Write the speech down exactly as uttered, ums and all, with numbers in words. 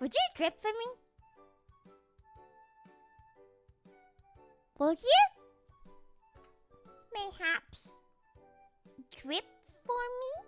Would you drip for me? Will you? Mayhaps drip for me?